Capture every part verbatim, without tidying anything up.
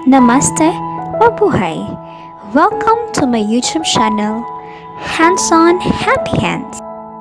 Namaste or Buhay. Welcome to my YouTube channel, Hands on Happy Hands.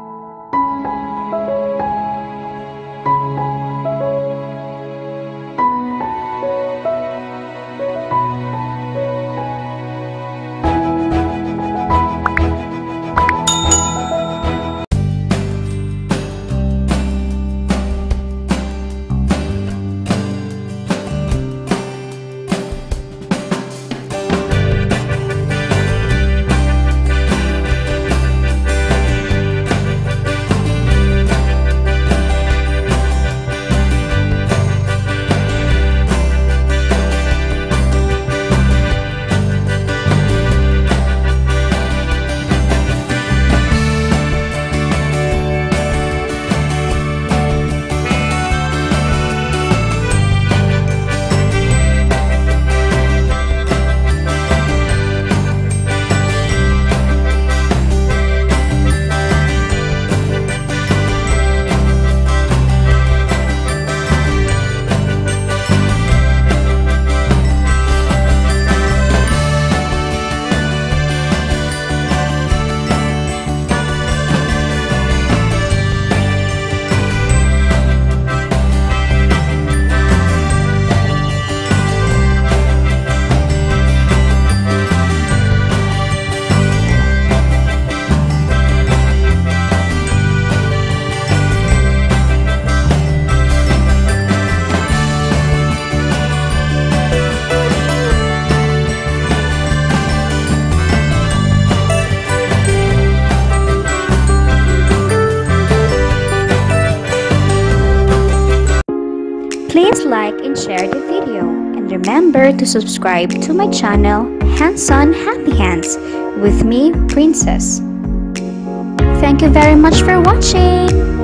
Please like and share the video, and remember to subscribe to my channel, Hands on Happy Hands, with me, Princess. Thank you very much for watching!